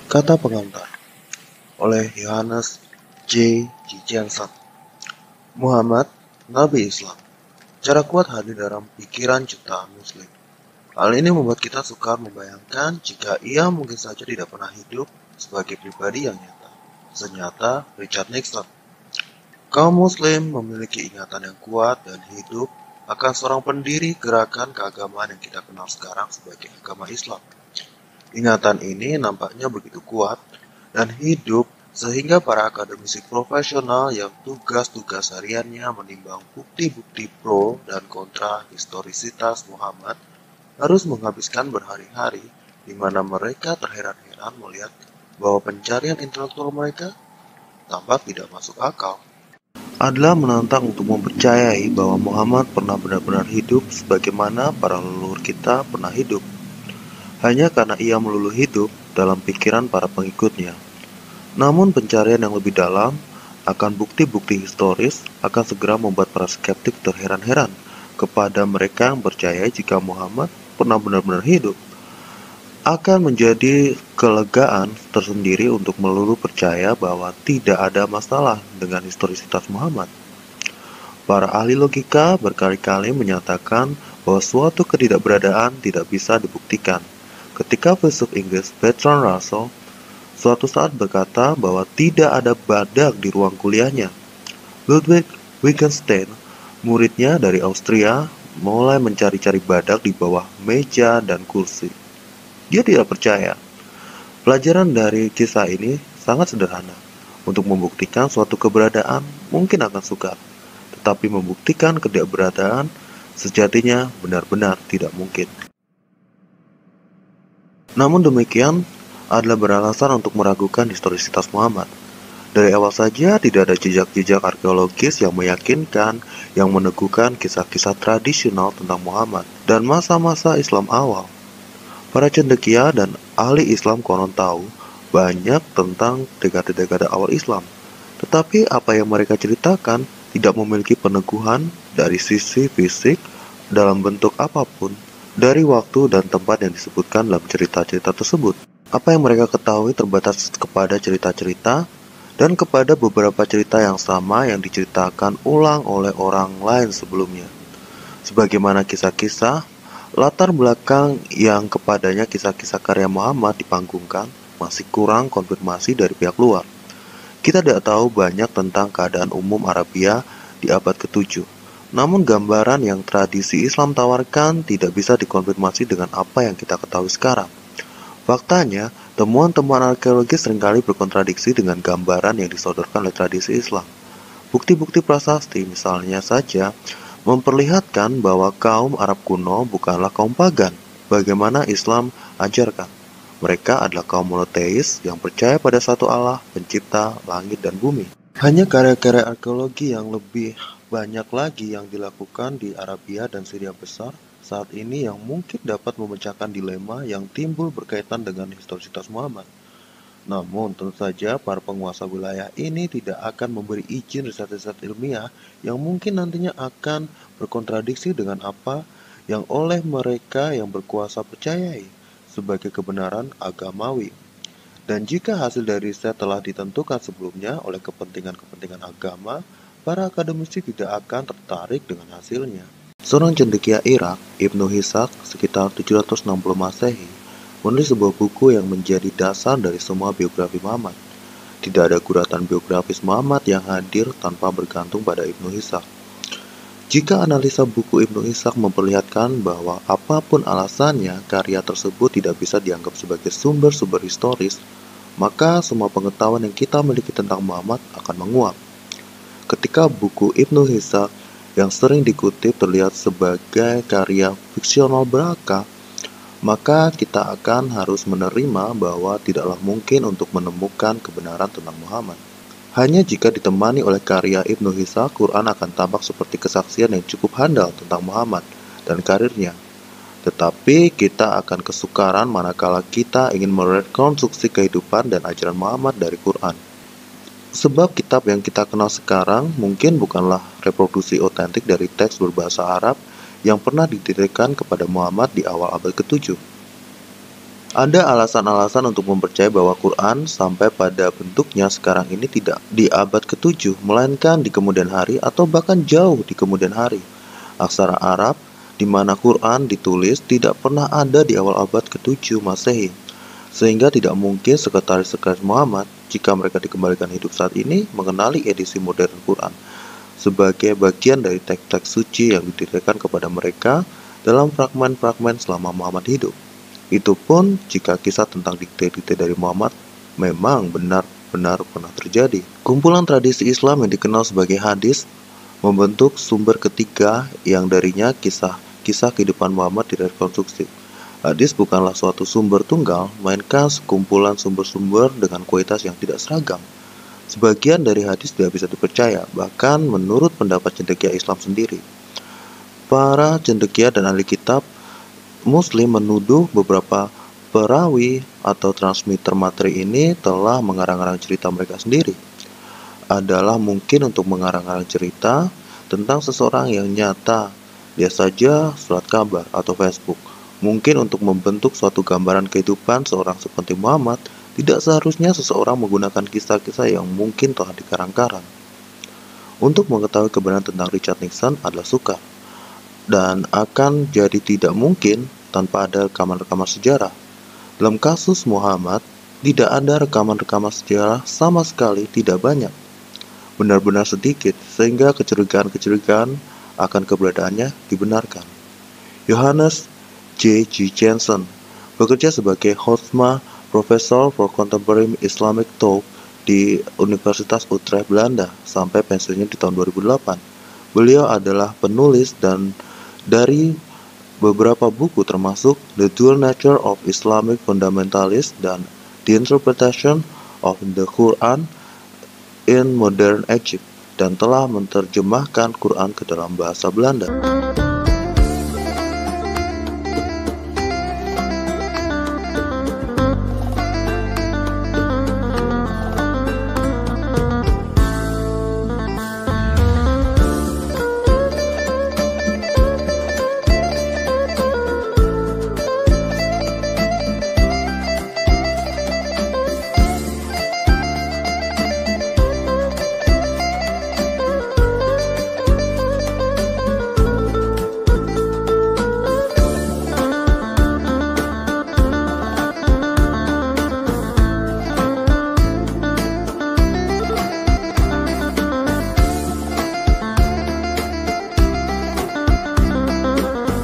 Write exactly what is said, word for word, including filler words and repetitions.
Kata pengantar oleh Yohanes J. Jensen. Muhammad, Nabi Islam. Cara kuat hadir dalam pikiran jutaan Muslim. Hal ini membuat kita sukar membayangkan jika ia mungkin saja tidak pernah hidup sebagai pribadi yang nyata, senyata Richard Nixon. Kaum Muslim memiliki ingatan yang kuat dan hidup akan seorang pendiri gerakan keagamaan yang kita kenal sekarang sebagai agama Islam. Ingatan ini nampaknya begitu kuat dan hidup sehingga para akademisi profesional yang tugas-tugas hariannya menimbang bukti-bukti pro dan kontra historisitas Muhammad harus menghabiskan berhari-hari di mana mereka terheran-heran melihat bahwa pencarian intelektual mereka tampak tidak masuk akal. Adalah menantang untuk mempercayai bahwa Muhammad pernah benar-benar hidup sebagaimana para leluhur kita pernah hidup, hanya karena ia melulu hidup dalam pikiran para pengikutnya. Namun pencarian yang lebih dalam akan bukti-bukti historis akan segera membuat para skeptik terheran-heran kepada mereka yang percaya jika Muhammad pernah benar-benar hidup. Akan menjadi kelegaan tersendiri untuk melulu percaya bahwa tidak ada masalah dengan historisitas Muhammad. Para ahli logika berkali-kali menyatakan bahwa suatu ketidakberadaan tidak bisa dibuktikan. Ketika filsuf Inggris Bertrand Russell suatu saat berkata bahwa tidak ada badak di ruang kuliahnya, Ludwig Wittgenstein, muridnya dari Austria, mulai mencari-cari badak di bawah meja dan kursi. Dia tidak percaya. Pelajaran dari kisah ini sangat sederhana. Untuk membuktikan suatu keberadaan mungkin akan sukar, tetapi membuktikan ketidakberadaan sejatinya benar-benar tidak mungkin. Namun demikian adalah beralasan untuk meragukan historisitas Muhammad. Dari awal saja tidak ada jejak-jejak arkeologis yang meyakinkan, yang meneguhkan kisah-kisah tradisional tentang Muhammad dan masa-masa Islam awal. Para cendekia dan ahli Islam konon tahu banyak tentang dekade-dekade awal Islam, tetapi apa yang mereka ceritakan tidak memiliki peneguhan dari sisi fisik dalam bentuk apapun dari waktu dan tempat yang disebutkan dalam cerita-cerita tersebut. Apa yang mereka ketahui terbatas kepada cerita-cerita dan kepada beberapa cerita yang sama yang diceritakan ulang oleh orang lain sebelumnya. Sebagaimana kisah-kisah latar belakang yang kepadanya kisah-kisah karya Muhammad dipanggungkan masih kurang konfirmasi dari pihak luar. Kita tidak tahu banyak tentang keadaan umum Arabia di abad ketujuh. Namun gambaran yang tradisi Islam tawarkan tidak bisa dikonfirmasi dengan apa yang kita ketahui sekarang. Faktanya, temuan-temuan arkeologi seringkali berkontradiksi dengan gambaran yang disodorkan oleh tradisi Islam. Bukti-bukti prasasti misalnya saja memperlihatkan bahwa kaum Arab kuno bukanlah kaum pagan, bagaimana Islam ajarkan. Mereka adalah kaum monoteis yang percaya pada satu Allah, pencipta langit dan bumi. Hanya karya-karya arkeologi yang lebih banyak lagi yang dilakukan di Arabia dan Syria besar saat ini yang mungkin dapat memecahkan dilema yang timbul berkaitan dengan historisitas Muhammad. Namun, tentu saja para penguasa wilayah ini tidak akan memberi izin riset-riset ilmiah yang mungkin nantinya akan berkontradiksi dengan apa yang oleh mereka yang berkuasa percayai sebagai kebenaran agamawi. Dan jika hasil dari riset telah ditentukan sebelumnya oleh kepentingan-kepentingan agama, para akademisi tidak akan tertarik dengan hasilnya. Seorang cendekia Irak, Ibnu Ishaq, sekitar tujuh ratus enam puluh Masehi, menulis sebuah buku yang menjadi dasar dari semua biografi Muhammad. Tidak ada guratan biografis Muhammad yang hadir tanpa bergantung pada Ibnu Ishaq. Jika analisa buku Ibnu Ishaq memperlihatkan bahwa apapun alasannya karya tersebut tidak bisa dianggap sebagai sumber-sumber historis, maka semua pengetahuan yang kita miliki tentang Muhammad akan menguap. Ketika buku Ibnu Ishaq yang sering dikutip terlihat sebagai karya fiksional belaka, maka kita akan harus menerima bahwa tidaklah mungkin untuk menemukan kebenaran tentang Muhammad. Hanya jika ditemani oleh karya Ibnu Ishaq, Quran akan tampak seperti kesaksian yang cukup handal tentang Muhammad dan karirnya. Tetapi kita akan kesukaran manakala kita ingin merekonstruksi kehidupan dan ajaran Muhammad dari Quran. Sebab kitab yang kita kenal sekarang mungkin bukanlah reproduksi otentik dari teks berbahasa Arab yang pernah didirikan kepada Muhammad di awal abad ketujuh. Ada alasan-alasan untuk mempercayai bahwa Quran sampai pada bentuknya sekarang ini tidak di abad ketujuh, melainkan di kemudian hari atau bahkan jauh di kemudian hari. Aksara Arab di mana Quran ditulis tidak pernah ada di awal abad ketujuh Masehi, sehingga tidak mungkin sekretaris-sekretaris Muhammad, jika mereka dikembalikan hidup saat ini, mengenali edisi modern Quran sebagai bagian dari teks-teks suci yang didirikan kepada mereka dalam fragmen-fragmen selama Muhammad hidup. Itu pun jika kisah tentang dikte-dikte dari Muhammad memang benar-benar pernah terjadi. Kumpulan tradisi Islam yang dikenal sebagai hadis membentuk sumber ketiga yang darinya kisah-kisah kehidupan Muhammad direkonstruksi. Hadis bukanlah suatu sumber tunggal, melainkan sekumpulan sumber-sumber dengan kualitas yang tidak seragam. Sebagian dari hadis tidak bisa dipercaya, bahkan menurut pendapat cendekia Islam sendiri. Para cendekia dan ahli kitab Muslim menuduh beberapa perawi atau transmitter materi ini telah mengarang-arang cerita mereka sendiri. Adalah mungkin untuk mengarang-arang cerita tentang seseorang yang nyata, dia saja surat kabar atau Facebook. Mungkin untuk membentuk suatu gambaran kehidupan seorang seperti Muhammad, tidak seharusnya seseorang menggunakan kisah-kisah yang mungkin telah dikarang-karang. Untuk mengetahui kebenaran tentang Richard Nixon adalah sukar, dan akan jadi tidak mungkin tanpa ada rekaman-rekaman sejarah. Dalam kasus Muhammad, tidak ada rekaman-rekaman sejarah sama sekali, tidak banyak. Benar-benar sedikit, sehingga kecurigaan-kecurigaan akan keberadaannya dibenarkan. Johannes J. G. Jensen bekerja sebagai Hoofma Professor for Contemporary Islamic Thought di Universitas Utrecht, Belanda, sampai pensiunnya di tahun dua ribu delapan. Beliau adalah penulis dan dari beberapa buku termasuk The Dual Nature of Islamic Fundamentalists dan The Interpretation of the Quran in Modern Egypt, dan telah menerjemahkan Quran ke dalam bahasa Belanda.